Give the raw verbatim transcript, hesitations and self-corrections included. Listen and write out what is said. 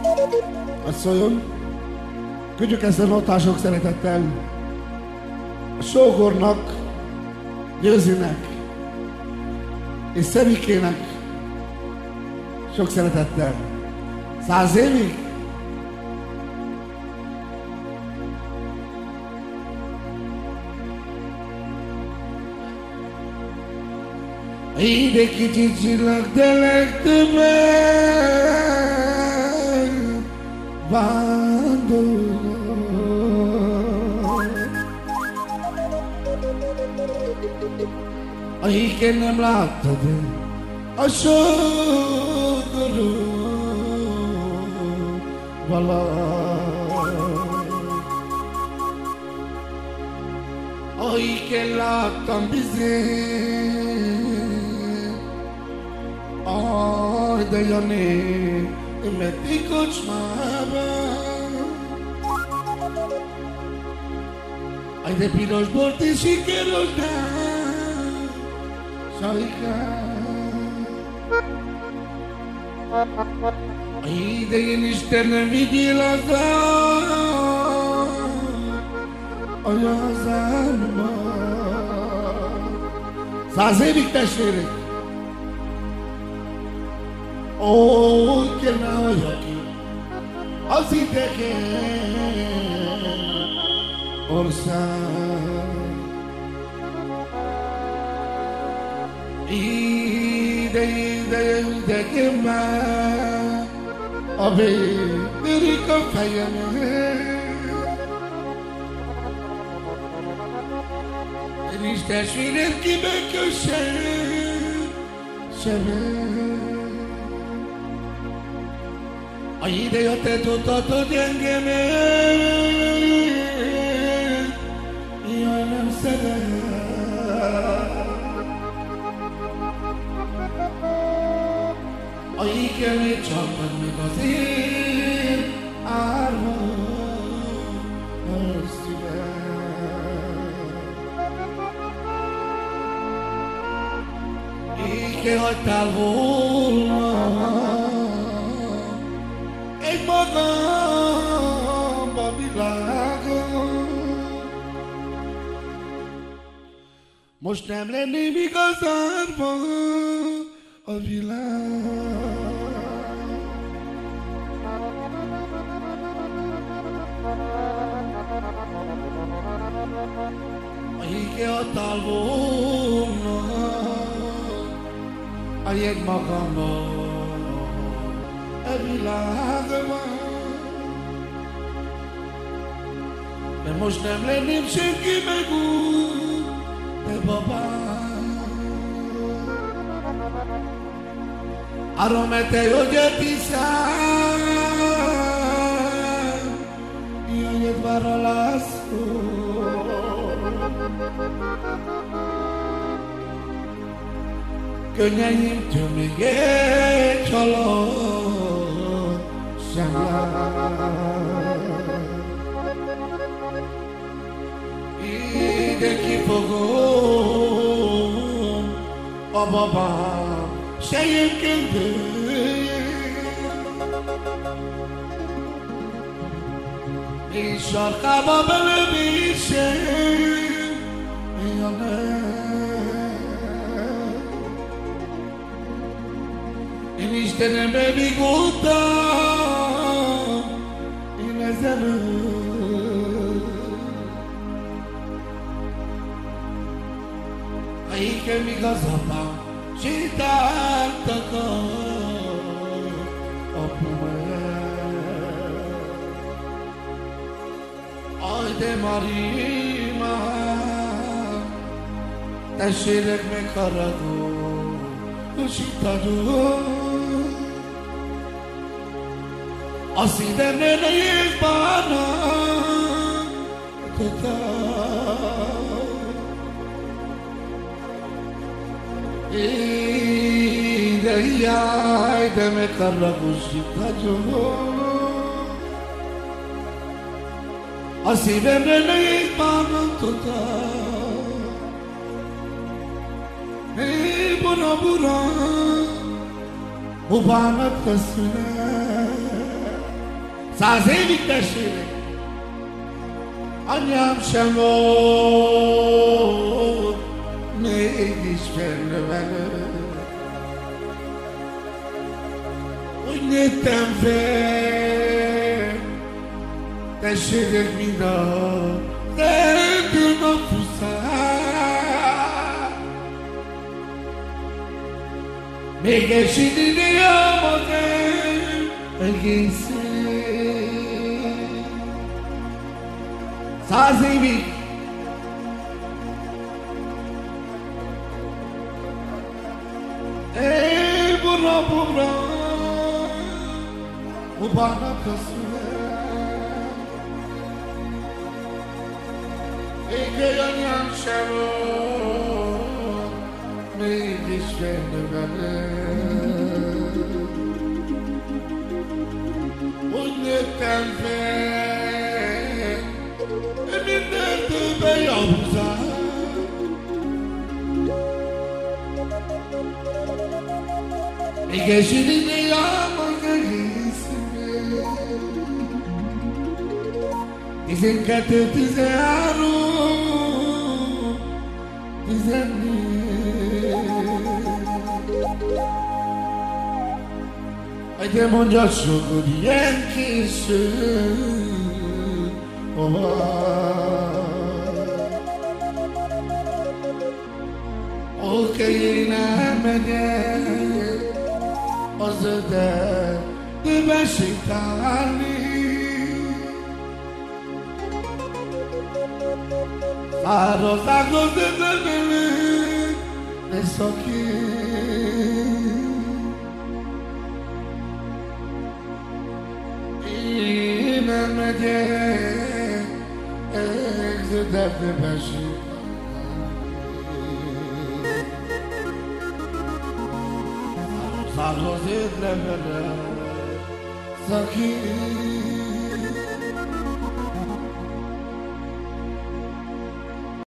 Azt szóljon, küldjük ezt a notát sok szeretettel a sógornak, Győzinek és Szevikének sok szeretettel. Száz évig? Ide kicsit csillag, de legtöbben vándorol. Akiket nem láttad, a sógorú valahogy. Akiket láttam bizony, aj, de Jani, meddig kocsmában. Aj, de piros bort és sikeros, de Sajkám. Aj, de én Istenem, vigyél haza a hazámba. Száz évig, testvérek! Ó, kéne hagyja ki az idegen ország. Ide, ide, idegen már a vérik a fejemet. Én is testvérem kibekössem semet. A ideja te tudhatod engemet, jaj, nem szeret. A jégkemét csapad meg az én árva a szívem. Éke hagytál volna egy magamba világon. Most nem lenném igazán a világ. A híge adtál volna a jegy magamban a világban. De most nem lenném senki meg úgy, te babám. Arra te jöjjön tisztán, jöjjön vár a László. Könnyeimtől még egy halott sem lát. Ide kifogom a babám sejemködőjét, és sarkába belövésem, ja nem. Én Istenembe bigódtam, én ezelőtt. A ékem igaz apám, sétáltak a apumel. Aj, de Marima, testvérek megharagó, sítadó. A szívemre nehéz bánat, de jaj, de megharagos sítadó. A szívemre nehéz bánatot Hey, bura bura, o bánat köszönet. száz évig mesélek. Anyám sem volt, mégis fennövelő. Úgy nőttem fel, tessék mind a rendül napfuszál. Még egy idő magam egész száz évig Ej, burra, burra, ubarnak a szívem. Még egy anyám sem volt, mégis fennövelő. Úgy nőttem fel, mindentől bejavuzál. Még egy zsíri az egészben. Tizenkettő, tizenhárom, tizennégy. De mondja sok, hogy ilyen késő. Oké, én elmegyek az ödedbe sétálni. Száraz ágaz ödedbe leszakít. Én elmegyek az ödedbe sétálni. Száraz ödedbe leszakít.